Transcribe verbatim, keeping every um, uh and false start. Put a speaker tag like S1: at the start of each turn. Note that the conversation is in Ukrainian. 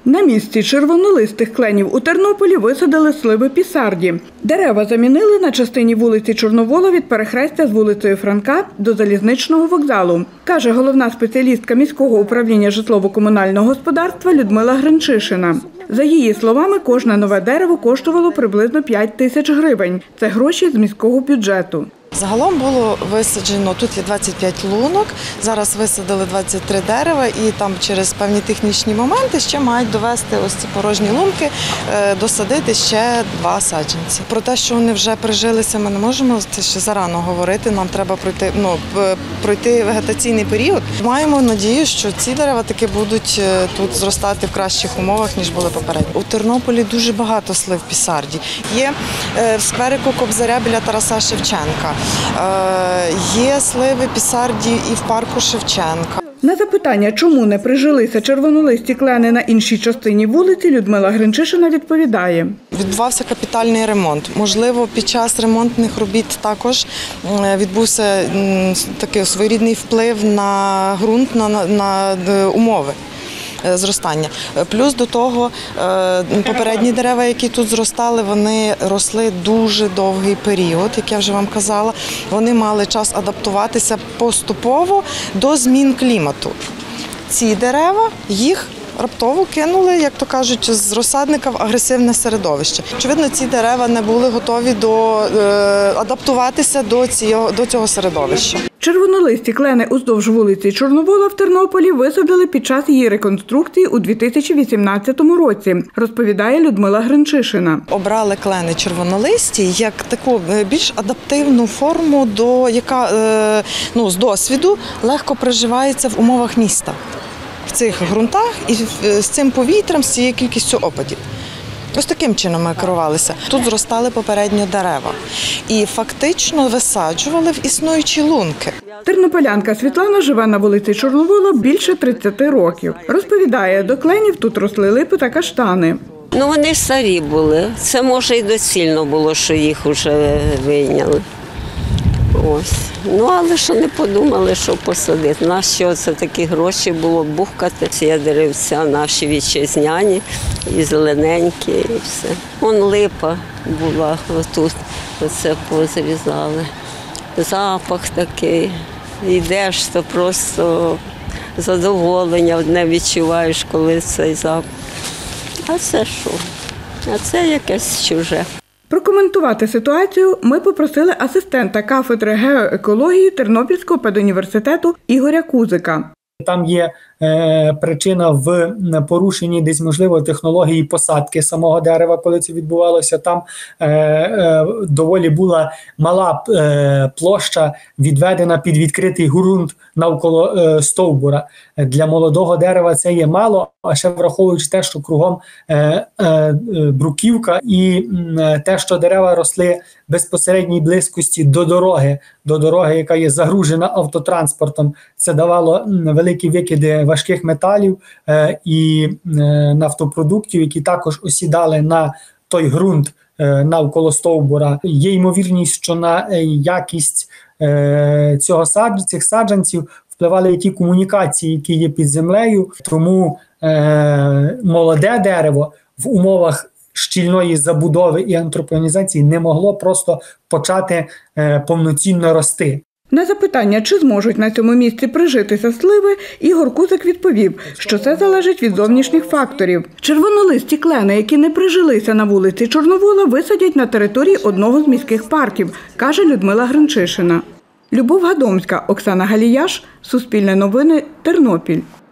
S1: На місці червонолистих кленів у Тернополі висадили сливи пісарді. Дерева замінили на частині вулиці Чорновола від перехрестя з вулицею Франка до залізничного вокзалу, каже головна спеціалістка міського управління житлово-комунального господарства Людмила Гринчишина. За її словами, кожне нове дерево коштувало приблизно п'ять тисяч гривень. Це гроші з міського бюджету.
S2: Загалом було висаджено, тут є двадцять п'ять лунок, зараз висадили двадцять три дерева і там через певні технічні моменти ще мають довести ось ці порожні лунки, досадити ще два саджанці. Про те, що вони вже прижилися, ми не можемо, це ще зарано говорити, нам треба пройти, ну, пройти вегетаційний період. Маємо надію, що ці дерева таки будуть тут зростати в кращих умовах, ніж були попередні. У Тернополі дуже багато слив пісарді. Є в скверику Кобзаря біля Тараса Шевченка. Є сливи пісарді і в парку Шевченка.
S1: На запитання, чому не прижилися червонолисті клени на іншій частині вулиці, Людмила Гринчишина відповідає.
S2: Відбувався капітальний ремонт. Можливо, під час ремонтних робіт також відбувся такий своєрідний вплив на ґрунт, на, на, на умови зростання. Плюс до того попередні дерева, які тут зростали, вони росли дуже довгий період, як я вже вам казала. Вони мали час адаптуватися поступово до змін клімату. Ці дерева їх раптово кинули, як то кажуть, з розсадника в агресивне середовище. Очевидно, ці дерева не були готові до, е, адаптуватися до цього, до цього середовища.
S1: Червонолисті клени уздовж вулиці Чорновола в Тернополі висадили під час її реконструкції у дві тисячі вісімнадцятому році, розповідає Людмила Гринчишина.
S2: Обрали клени червонолисті як таку більш адаптивну форму, до, яка е, ну, з досвіду легко приживається в умовах міста. В цих ґрунтах і з цим повітрям, з цією кількістю опадів. Ось таким чином ми керувалися. Тут зростали попередньо дерева і фактично висаджували в існуючі лунки.
S1: Тернополянка Світлана живе на вулиці Чорновола більше тридцяти років. Розповідає, до кленів тут росли липи та каштани.
S3: Ну, вони старі були. Це, може, і доцільно було, що їх вже вийняли. Ось. Ну, але що не подумали, що посадити. Нащо це такі гроші було бухкати. Ці деревця наші вітчизняні, і зелененькі, і все. Вон липа була отут, оце позрізали. Запах такий. Йдеш, то просто задоволення одне відчуваєш, коли цей запах. А це що? А це якесь чуже.
S1: Прокоментувати ситуацію ми попросили асистента кафедри геоекології Тернопільського педуніверситету Ігоря Кузика.
S4: Там є е, причина в порушенні десь, можливо, технології посадки самого дерева, коли це відбувалося. Там е, е, доволі була мала е, площа відведена під відкритий ґрунт навколо е, стовбура. Для молодого дерева це є мало, а ще враховуючи те, що кругом е, е, бруківка і е, те, що дерева росли в безпосередній близькості до дороги, до дороги, яка є загружена автотранспортом, це давало великі викиди важких металів е, і е, нафтопродуктів, які також осідали на той ґрунт е, навколо стовбура. Є ймовірність, що на якість е, цього садж, цих саджанців впливали ті комунікації, які є під землею. Тому е, молоде дерево в умовах щільної забудови і антропонізації не могло просто почати е, повноцінно рости.
S1: На запитання, чи зможуть на цьому місці прижитися сливи, Ігор Кузик відповів, що це залежить від зовнішніх факторів. Червонолисті клени, які не прижилися на вулиці Чорновола, висадять на території одного з міських парків, каже Людмила Гринчишина. Любов Гадомська, Оксана Галіяш, Суспільне новини, Тернопіль.